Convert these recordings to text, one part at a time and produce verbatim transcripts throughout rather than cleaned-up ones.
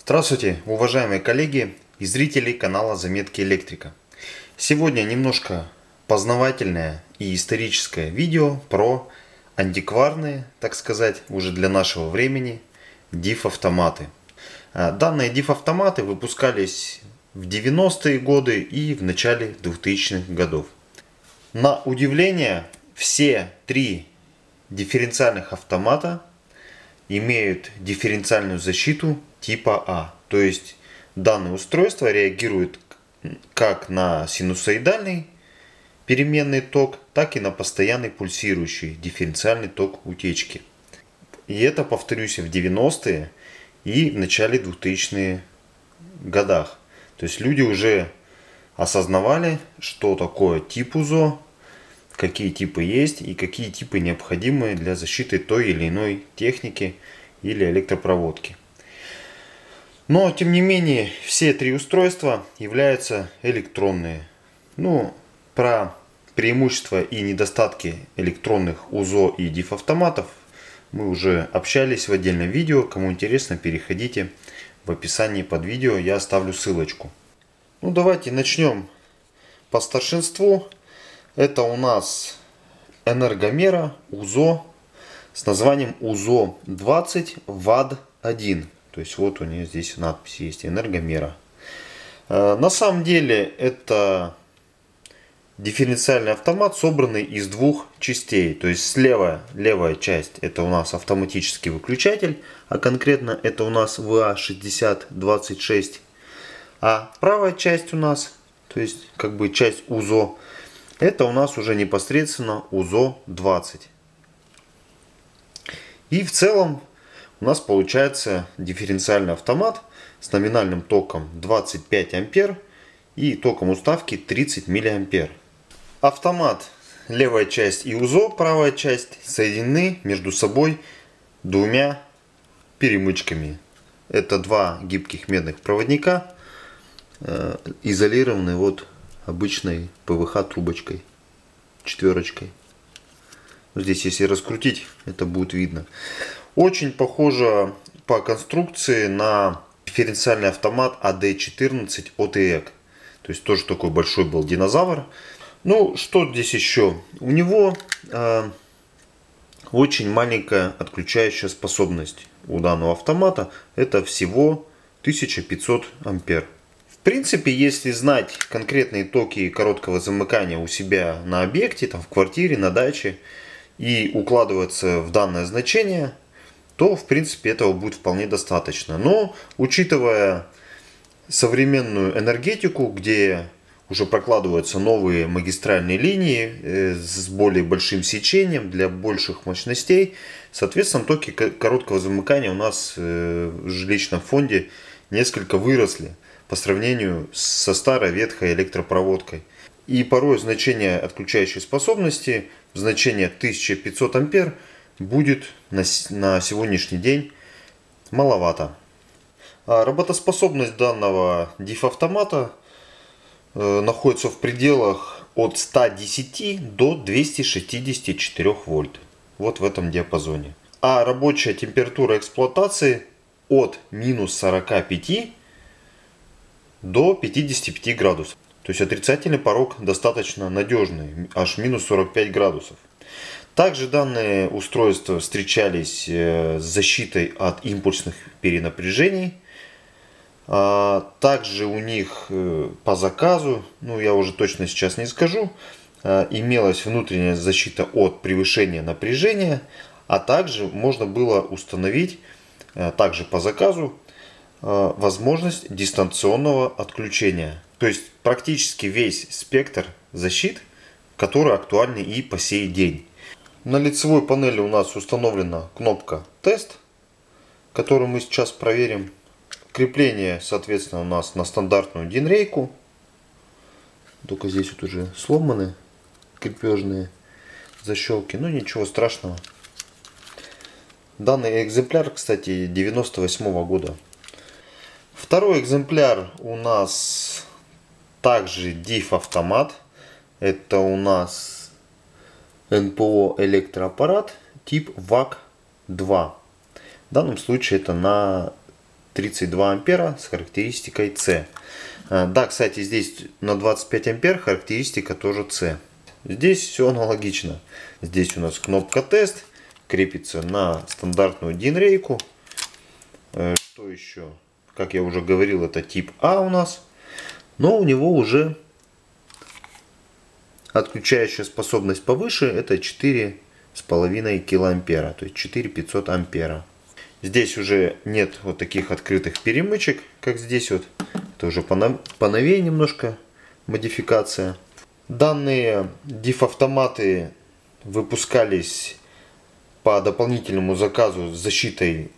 Здравствуйте, уважаемые коллеги и зрители канала Заметки Электрика. Сегодня немножко познавательное и историческое видео про антикварные, так сказать, уже для нашего времени, диф-автоматы. Данные диф-автоматы выпускались в девяностые годы и в начале двухтысячных годов. На удивление, все три дифференциальных автомата имеют дифференциальную защиту типа А. То есть данное устройство реагирует как на синусоидальный переменный ток, так и на постоянный пульсирующий дифференциальный ток утечки. И это, повторюсь, в девяностые и в начале двухтысячных годах. То есть люди уже осознавали, что такое тип УЗО, какие типы есть и какие типы необходимы для защиты той или иной техники или электропроводки. Но, тем не менее, все три устройства являются электронные. Ну, про преимущества и недостатки электронных УЗО и диф-автоматов мы уже общались в отдельном видео. Кому интересно, переходите в описании под видео, я оставлю ссылочку. Ну, давайте начнем по старшинству. Это у нас энергомера УЗО с названием УЗО двадцать вад один. То есть вот у нее здесь надпись есть, энергомера. На самом деле это дифференциальный автомат, собранный из двух частей. То есть слева левая часть это у нас автоматический выключатель, а конкретно это у нас вэ а шестьдесят двадцать шесть. А правая часть у нас, то есть как бы часть УЗО, это у нас уже непосредственно УЗО двадцать. И в целом у нас получается дифференциальный автомат с номинальным током двадцать пять ампер и током уставки тридцать миллиампер. Автомат, левая часть и УЗО, правая часть, соединены между собой двумя перемычками. Это два гибких медных проводника, изолированы вот обычной пэ вэ ха трубочкой, четверочкой. Здесь, если раскрутить, это будет видно. Очень похоже по конструкции на дифференциальный автомат а дэ четырнадцать от и и си. То есть тоже такой большой был динозавр. Ну, что здесь еще? У него э, очень маленькая отключающая способность у данного автомата. Это всего тысяча пятьсот ампер. В принципе, если знать конкретные токи короткого замыкания у себя на объекте, там в квартире, на даче, и укладываться в данное значение, то в принципе этого будет вполне достаточно. Но учитывая современную энергетику, где уже прокладываются новые магистральные линии с более большим сечением для больших мощностей, соответственно, токи короткого замыкания у нас в жилищном фонде несколько выросли по сравнению со старой ветхой электропроводкой. И порой значение отключающей способности, значение тысяча пятьсот ампер, будет на, на сегодняшний день маловато. А работоспособность данного диф-автомата э, находится в пределах от ста десяти до двухсот шестидесяти четырёх вольт. Вот в этом диапазоне. А рабочая температура эксплуатации от минус сорока пяти до пятидесяти пяти градусов. То есть отрицательный порог достаточно надежный, аж минус сорок пять градусов. Также данные устройства встречались с защитой от импульсных перенапряжений. Также у них по заказу, ну я уже точно сейчас не скажу, имелась внутренняя защита от превышения напряжения, а также можно было установить, также по заказу, возможность дистанционного отключения. То есть практически весь спектр защит, который актуальны и по сей день. На лицевой панели у нас установлена кнопка тест, которую мы сейчас проверим. Крепление, соответственно, у нас на стандартную дин-рейку. Только здесь вот уже сломаны крепежные защелки, но ничего страшного. Данный экземпляр, кстати, девяносто восьмого года. Второй экземпляр у нас также диф-автомат. Это у нас эн пэ о электроаппарат тип вак два. В данном случае это на тридцать два ампера с характеристикой C. Да, кстати, здесь на двадцать пять ампер характеристика тоже C. Здесь все аналогично. Здесь у нас кнопка тест, крепится на стандартную дин-рейку. Что еще? Как я уже говорил, это тип А у нас. Но у него уже отключающая способность повыше, это четыре с половиной килоампера, то есть четыре тысячи пятьсот ампера. Здесь уже нет вот таких открытых перемычек, как здесь вот. Это уже поновее немножко модификация. Данные диф-автоматы выпускались по дополнительному заказу с защитой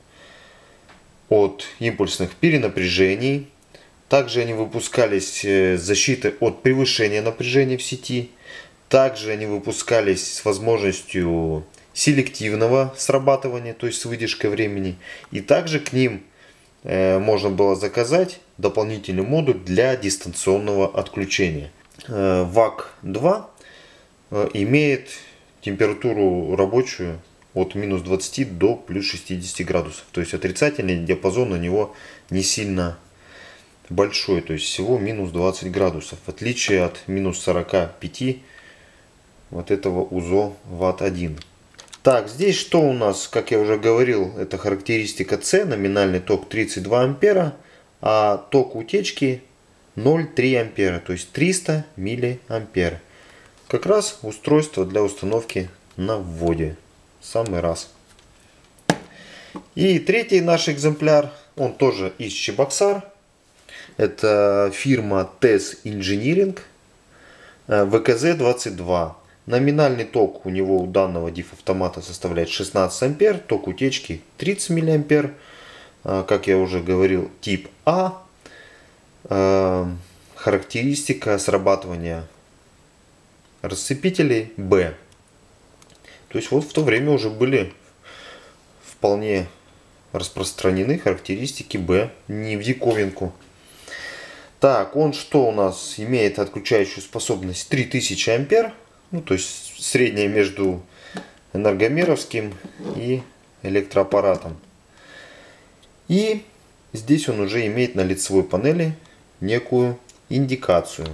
от импульсных перенапряжений. Также они выпускались с защитой от превышения напряжения в сети. Также они выпускались с возможностью селективного срабатывания, то есть с выдержкой времени. И также к ним э, можно было заказать дополнительный модуль для дистанционного отключения. Э, вак два э, имеет температуру рабочую от минус двадцати до плюс шестидесяти градусов. То есть отрицательный диапазон у него не сильно большой, то есть всего минус двадцать градусов, в отличие от минус сорока пяти вот этого УЗО ватт один. Так, здесь что у нас, как я уже говорил, это характеристика C, номинальный ток тридцать два ампера, а ток утечки ноль целых три ампера, то есть триста миллиампер. Как раз устройство для установки на вводе. Самый раз. И третий наш экземпляр, он тоже из Чебоксар. Это фирма ТЭС Engineering, вэ ка зэ двадцать два. Номинальный ток у него, у данного диф-автомата, составляет шестнадцать ампер, ток утечки тридцать миллиампер. Как я уже говорил, тип А. Характеристика срабатывания расцепителей Б. То есть вот в то время уже были вполне распространены характеристики Б, не в диковинку. Так, он что у нас имеет отключающую способность три тысячи ампер, ну то есть средняя между энергомеровским и электроаппаратом. И здесь он уже имеет на лицевой панели некую индикацию.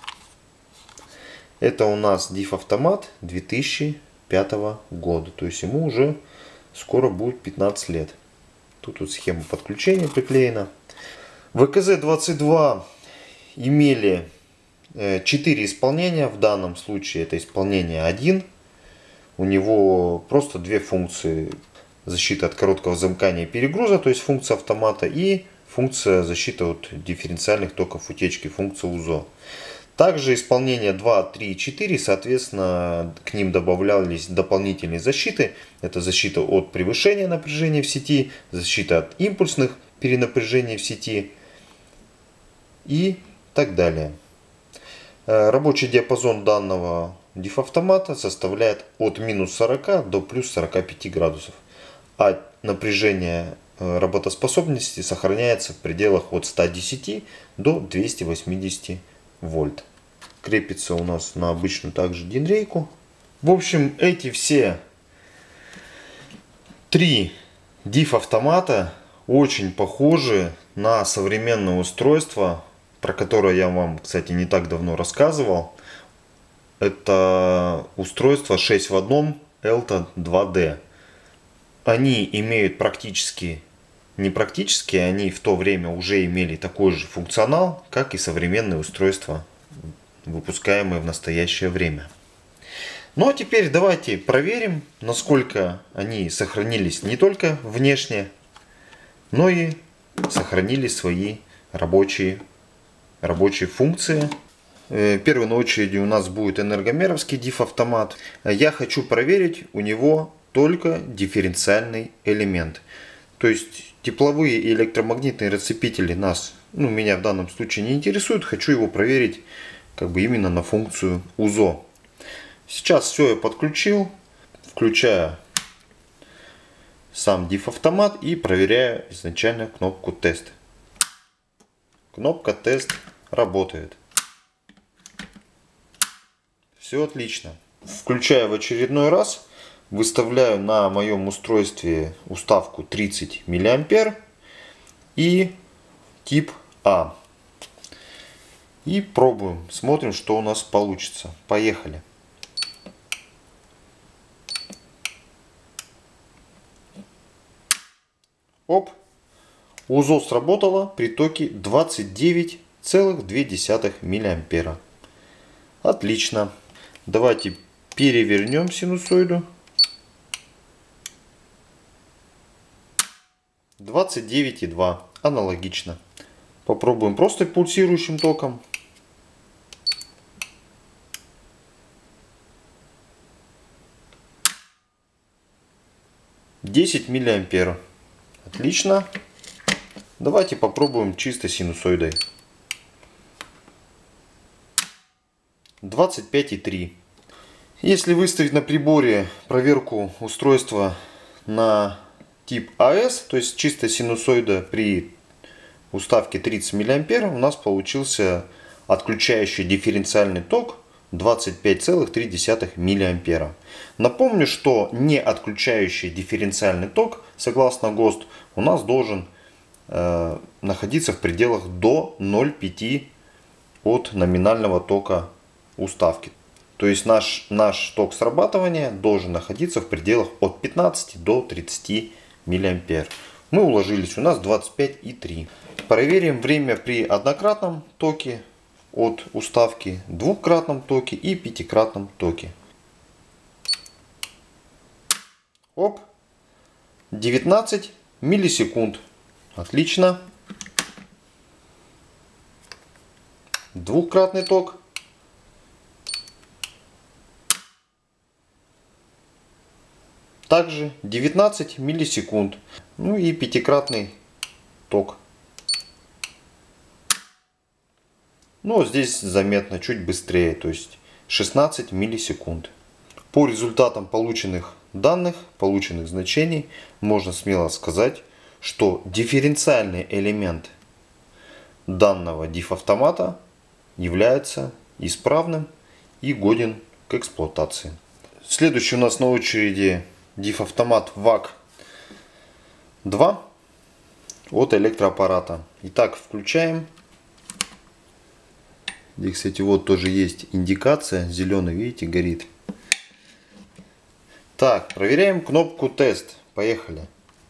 Это у нас диф-автомат две тысячи пятого года, то есть ему уже скоро будет пятнадцать лет. Тут вот схема подключения приклеена. вэ ка зэ двадцать два имели четыре исполнения, в данном случае это исполнение один. У него просто две функции: защита от короткого замыкания и перегруза, то есть функция автомата, и функция защиты от дифференциальных токов утечки, функция УЗО. Также исполнение два, три и четыре, соответственно, к ним добавлялись дополнительные защиты. Это защита от превышения напряжения в сети, защита от импульсных перенапряжений в сети и так далее. Рабочий диапазон данного диф-автомата составляет от минус сорока до плюс сорока пяти градусов, а напряжение работоспособности сохраняется в пределах от ста десяти до двухсот восьмидесяти вольт. Крепится у нас на обычную также дин-рейку. В общем, эти все три диф-автомата очень похожи на современное устройство, про которое я вам, кстати, не так давно рассказывал. Это устройство шесть в одном Elta два дэ. Они имеют практически, не практически, они в то время уже имели такой же функционал, как и современные устройства, выпускаемые в настоящее время. Ну а теперь давайте проверим, насколько они сохранились не только внешне, но и сохранили свои рабочие, рабочие функции. Первый на очереди у нас будет энергомеровский диф-автомат. Я хочу проверить у него только дифференциальный элемент. То есть тепловые и электромагнитные расцепители нас, ну, меня в данном случае не интересуют. Хочу его проверить как бы именно на функцию УЗО. Сейчас все я подключил. Включаю сам диф-автомат и проверяю изначально кнопку тест. Кнопка тест работает. Все отлично. Включаю в очередной раз. Выставляю на моем устройстве уставку тридцать миллиампер. и тип А. И пробуем, смотрим, что у нас получится. Поехали. Оп. УЗО сработало при токе двадцать девять целых две десятых миллиампера. Отлично. Давайте перевернем синусоиду. двадцать девять и два. Аналогично. Попробуем просто пульсирующим током. десять миллиампер. Отлично. Давайте попробуем чисто синусоидой. двадцать пять и три. Если выставить на приборе проверку устройства на тип АС, то есть чисто синусоида при уставке тридцать миллиампер, у нас получился отключающий дифференциальный ток двадцать пять целых три десятых миллиампера. Напомню, что не отключающий дифференциальный ток, согласно ГОСТ, у нас должен э, находиться в пределах до ноль целых пять десятых от номинального тока уставки. То есть наш, наш ток срабатывания должен находиться в пределах от пятнадцати до тридцати миллиампер. Мы уложились, у нас двадцать пять и три. Проверим время при однократном токе от уставки, двукратном токе и пятикратном токе. Оп, девятнадцать миллисекунд. Отлично. Двукратный ток. Также девятнадцать миллисекунд. Ну и пятикратный ток. Но здесь заметно чуть быстрее, то есть шестнадцать миллисекунд. По результатам полученных данных, полученных значений, можно смело сказать, что дифференциальный элемент данного диф-автомата является исправным и годен к эксплуатации. Следующий у нас на очереди диф-автомат вак два от электроаппарата. Итак, включаем. Здесь, кстати, вот тоже есть индикация. Зеленый, видите, горит. Так, проверяем кнопку тест. Поехали.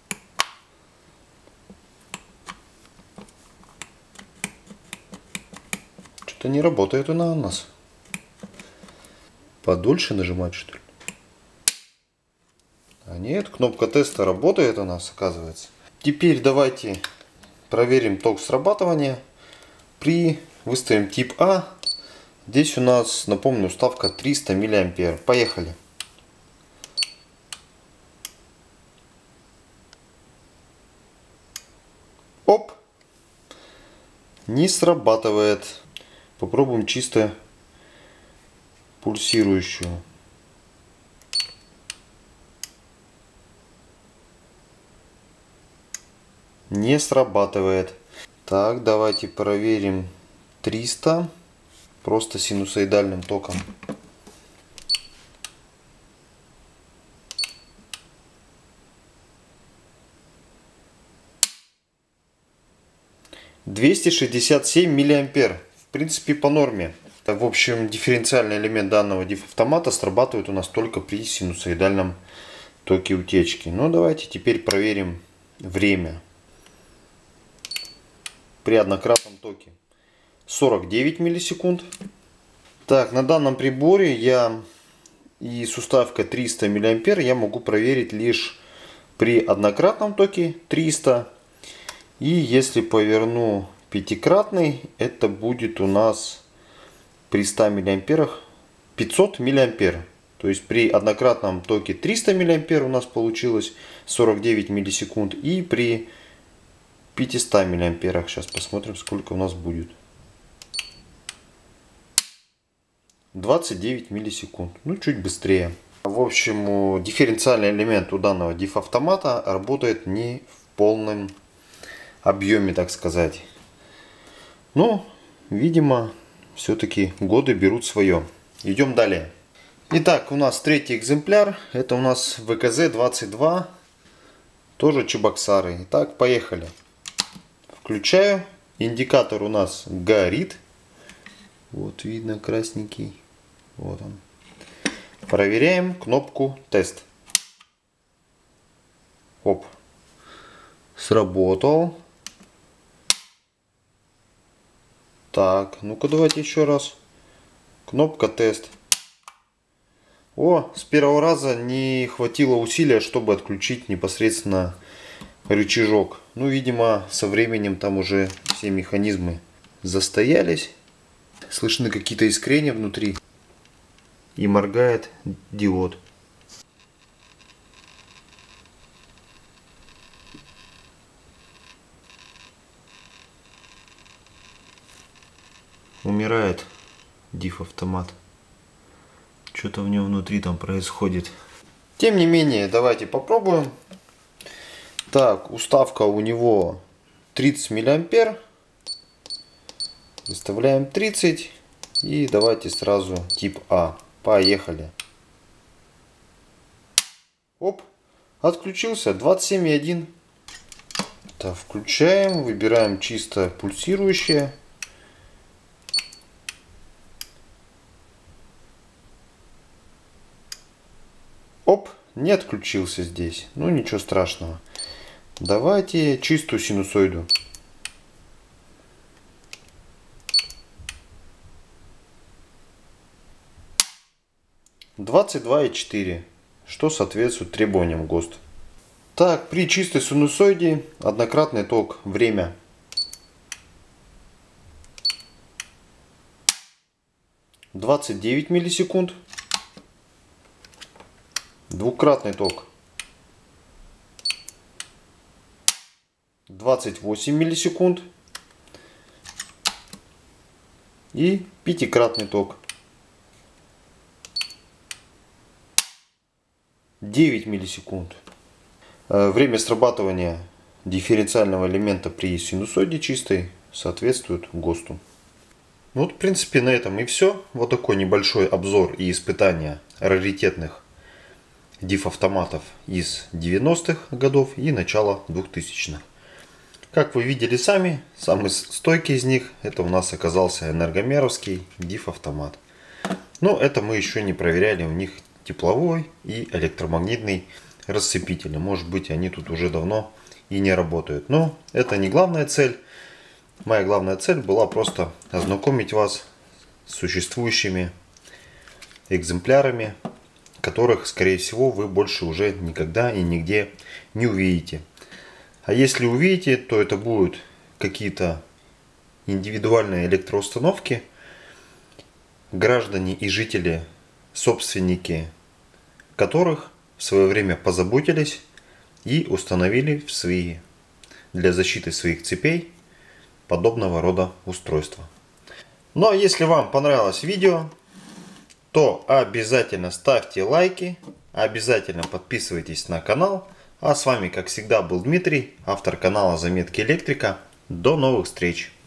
Что-то не работает она у нас. Подольше нажимать, что ли? А нет, кнопка теста работает у нас, оказывается. Теперь давайте проверим ток срабатывания. При выставим тип А. Здесь у нас, напомню, уставка триста миллиампер. Поехали. Оп. Не срабатывает. Попробуем чисто пульсирующую. Не срабатывает. Так, давайте проверим триста. Просто синусоидальным током. двести шестьдесят семь миллиампер. В принципе, по норме. В общем, дифференциальный элемент данного диф-автомата срабатывает у нас только при синусоидальном токе утечки. Ну, давайте теперь проверим время. При однократном токе сорок девять миллисекунд. Так, на данном приборе я и с уставкой триста миллиампер я могу проверить лишь при однократном токе триста. И если поверну пятикратный, это будет у нас при ста миллиамперах пятьсот миллиампер. То есть при однократном токе триста миллиампер у нас получилось сорок девять миллисекунд. И при пятистах миллиамперах, сейчас посмотрим, сколько у нас будет. двадцать девять миллисекунд. Ну, чуть быстрее. В общем, дифференциальный элемент у данного диф-автомата работает не в полном объеме, так сказать. Но, видимо, все-таки годы берут свое. Идем далее. Итак, у нас третий экземпляр. Это у нас вэ ка зэ двадцать два. Тоже Чебоксары. Итак, поехали. включаю. Индикатор у нас горит. Вот видно красненький. Вот он. Проверяем кнопку тест. Оп. Сработал. Так, ну-ка давайте еще раз. Кнопка тест. О, с первого раза не хватило усилия, чтобы отключить непосредственно рычажок. Ну, видимо, со временем там уже все механизмы застоялись. Слышны какие-то искрения внутри. И моргает диод. Умирает диф-автомат. Что-то в нем внутри там происходит. Тем не менее, давайте попробуем. Так, уставка у него тридцать миллиампер. Выставляем тридцать. И давайте сразу тип А. Поехали. Оп. Отключился. двадцать семь и один. Так, включаем. Выбираем чисто пульсирующее. Оп, не отключился здесь. Ну ничего страшного. Давайте чистую синусоиду. двадцать два и четыре, что соответствует требованиям ГОСТ. Так, при чистой синусоиде однократный ток, время. двадцать девять миллисекунд. Двукратный ток двадцать восемь миллисекунд. И пятикратный ток девять миллисекунд. Время срабатывания дифференциального элемента при синусоиде чистой соответствует ГОСТу. Вот в принципе на этом и все. Вот такой небольшой обзор и испытания раритетных диф-автоматов из девяностых годов и начала двухтысячных. Как вы видели сами, самый стойкий из них это у нас оказался энергомеровский диф-автомат. Но это мы еще не проверяли, у них тепловой и электромагнитный рассыпители. Может быть, они тут уже давно и не работают. Но это не главная цель. Моя главная цель была просто ознакомить вас с существующими экземплярами, которых, скорее всего, вы больше уже никогда и нигде не увидите. А если увидите, то это будут какие-то индивидуальные электроустановки, граждане и жители, собственники которых в свое время позаботились и установили в свои, для защиты своих цепей подобного рода устройства. Ну а если вам понравилось видео, то обязательно ставьте лайки, обязательно подписывайтесь на канал. А с вами, как всегда, был Дмитрий, автор канала Заметки Электрика. До новых встреч!